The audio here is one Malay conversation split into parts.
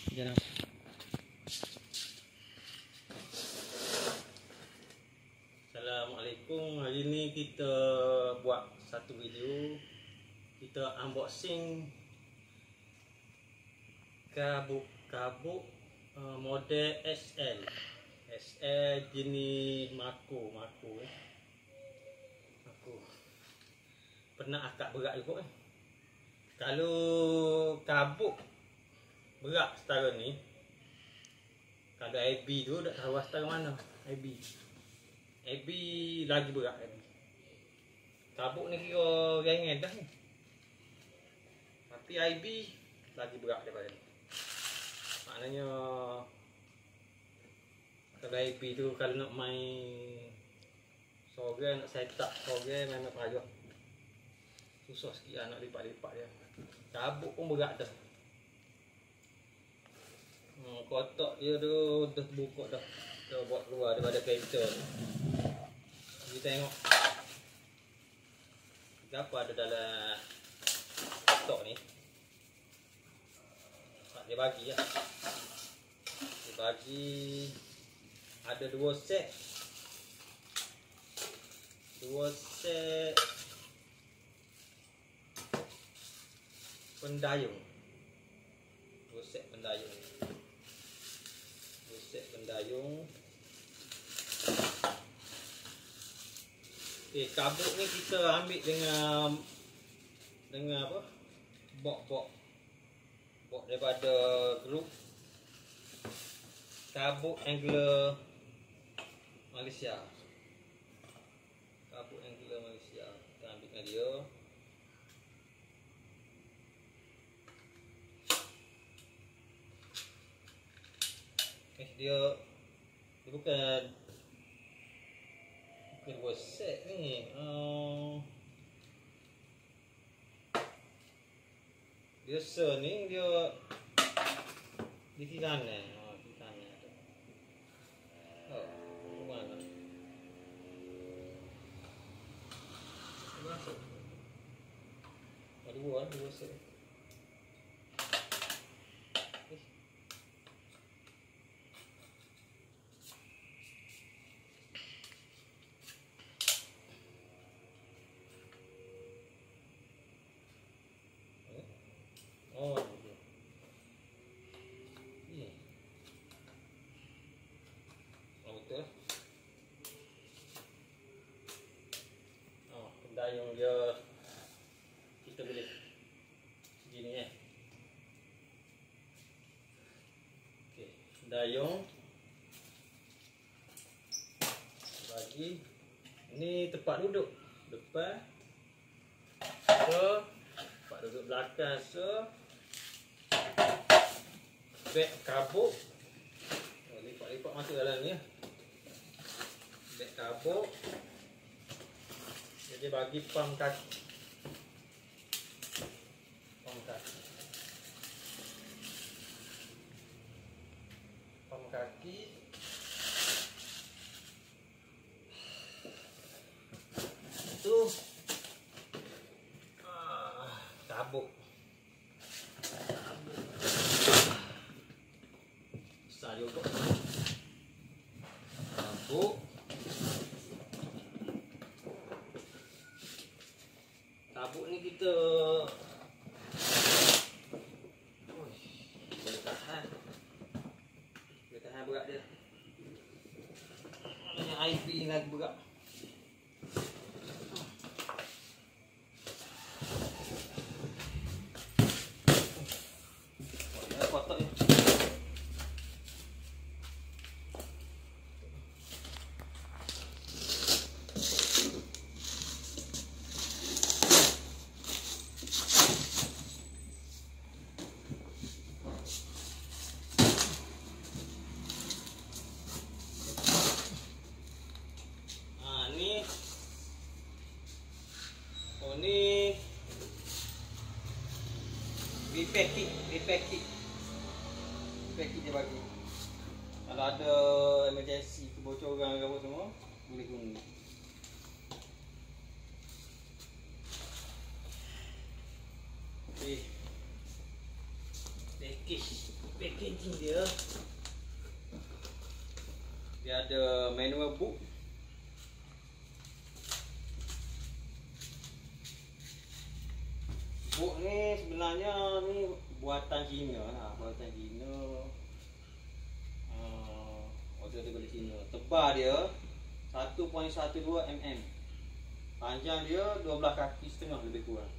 Jangan. Assalamualaikum. Hari ni kita buat satu video. Kita unboxing kabuk model SL jenis Mako. Pernah akak berat juga. Kalau kabuk berat setara ni, kalau AB tu tak tahu setara mana. AB lagi berat lagi. Kabuk ni kira ringan dah ni. Tapi AB lagi berat daripada ni. Maknanya kalau AB tu kalau nak main sorang, nak set up sorang memang payah. Susah sikit lah nak lipat-lipat dia. Kabuk pun berat dah. Kotak dia tu dah buka dah. Kita buat keluar daripada kereta ni. Kita tengok apa ada dalam kotak ni. Dia bagi lah. Dia bagi ada dua set pendayung. Dua set pendayung. Kabuk ni kita ambil dengan apa? Box daripada grup Kabuk Angler Malaysia. Kita ambil dengan dia. Dia bukan dua set ni. Biasa ni dia di kiri kanan. Mana? Dua set. Pendayung dia kita boleh segini okey, pendayung bagi ni tempat duduk depan, tempat duduk belakang, beg kabuk. Lipat-lipat masuk dalam ni. Beg kabuk. Dia bagi pam kaki. Itu kabuk. Besar juga. Kabuk. Kabuk ni kita boleh tahan berat dia. Yang IP ni lagi berat. Kotak ni. Ni repacking dia bagi. Kalau ada emergency kebocoran ke apa semua boleh guna. Okey. Package packaging dia. Dia ada manual book. Book ni sebenarnya ni buatan Cina lah, buatan Cina. Order daripada Cina. Tebal dia 1.12 mm. Panjang dia 12 kaki setengah lebih kurang.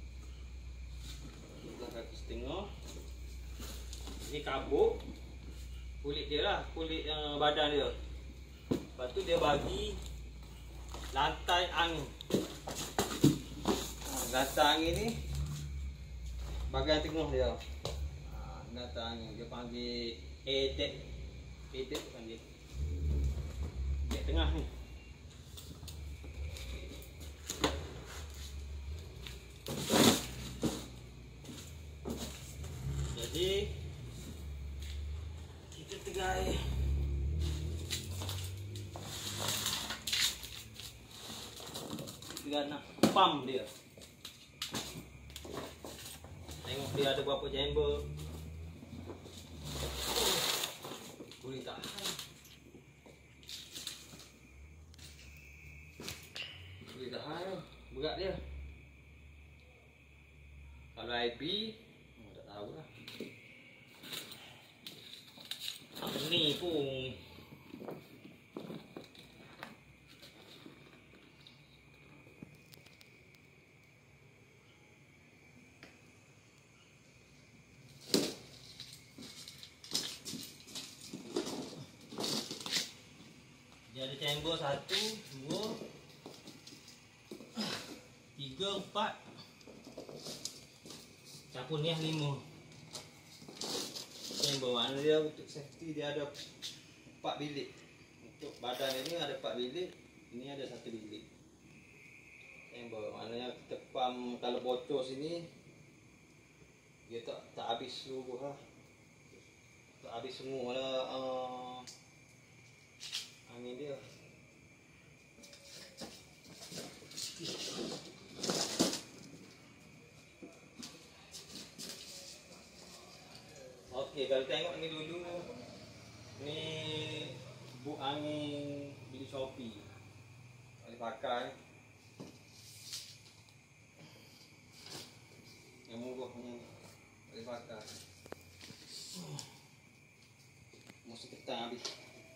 12 kaki setengah. Ini kabuk. Kulit dia lah, kulit badan dia. Lepas tu dia bagi lantai angin. Lantai angin ni bahagian tengah dia. Lantai angin dia panggil A-deck. A-deck tu panggil deck tengah ni. Jadi kita tegai nak pump dia. Tengok dia ada berapa chamber. Boleh tahan. Boleh tahan. Berat dia. Kalau IB tak tahu lah. Ni pun dia ada chamber 1, 2, 3, 4. Campur ni 5. Chamber mana dia untuk safety dia ada 4 bilik. Untuk badan ini ada 4 bilik, ini ada 1 bilik. Chamber maknanya kita pump kalau bocor sini dia tak habis seluruh lah. Tak habis semua lah angin dia. Okey, kalau tengok ni dulu, ni buk angin beli Shopee. Boleh pakai. Yang murah ni boleh pakai. Mesti ketang habis.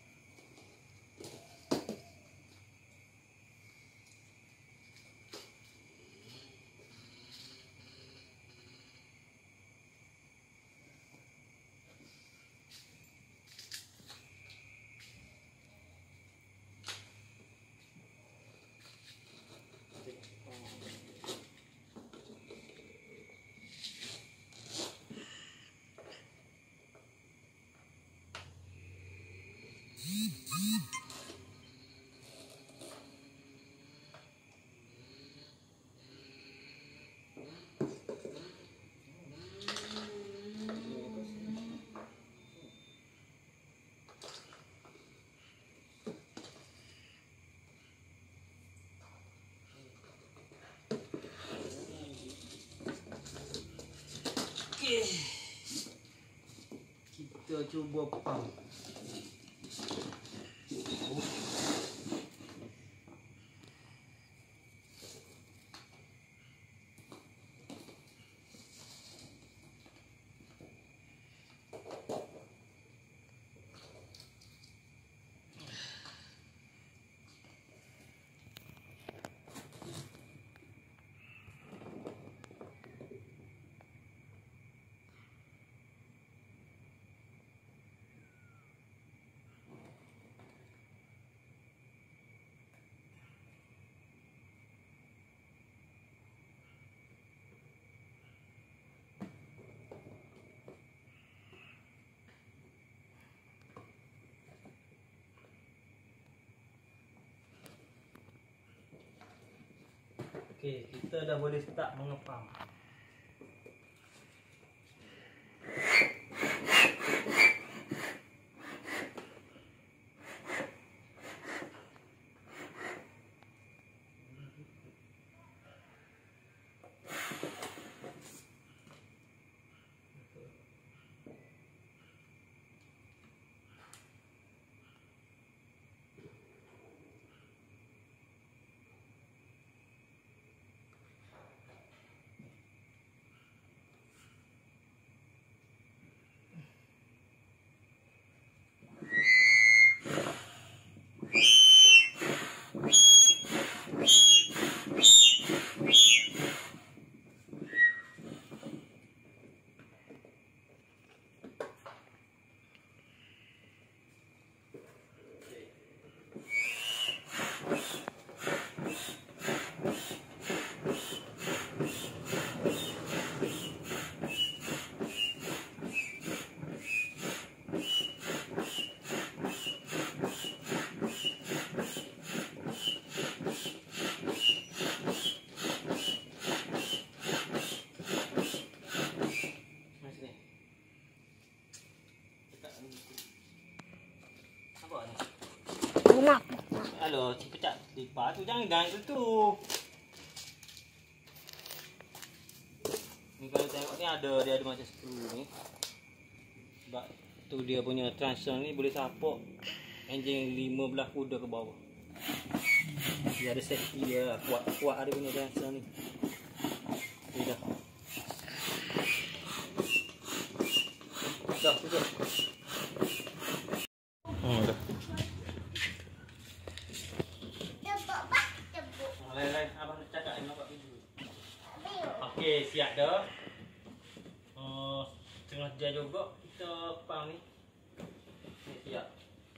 Okey. Kita cuba pump. Okey, kita dah boleh start mengepam. buka ni. Kenapa? Alah, pecah lipat tu jangan tu. Ni kalau tengok ni dia ada macam skru ni. Sebab tu dia punya transfer ni boleh sapok enjin 15 kuda ke bawah. Dia ada safety dia kuat dia punya transfer ni. Dah. Dah tutup. Dah. Lain-lain abang nak cakap ni nampak video. Okey, siap dah. Setengah jam juga kita pang ni. Ni siap.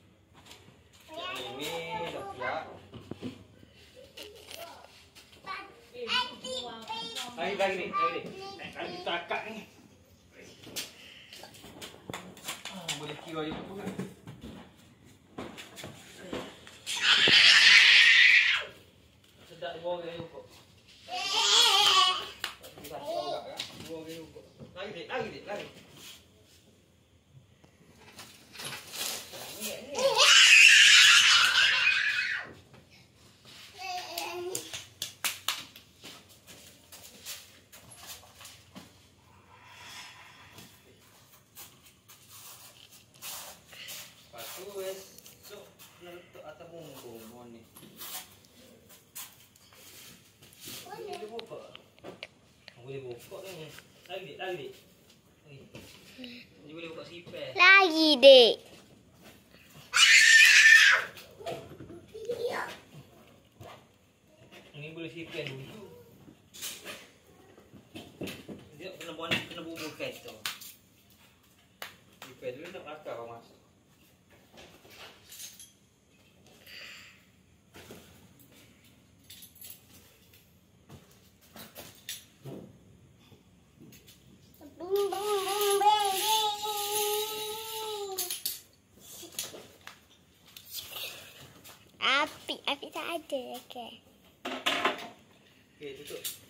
Ini dah siap. Lagi ni. Lagi kita akak ni. Boleh kira je pun kan. Sedap dua orang juga. Dua orang juga. Lagi. Esok nak letak atas bumbung ni. Boleh buka ni. Lagi dik. Dia boleh buka sipar. Lagi, Dek. Ni boleh sipar dulu. Dia kena bumbung kereta. Sipar dulu nak akar apa masuk. Api tak ada. Okey. Okey, tutup.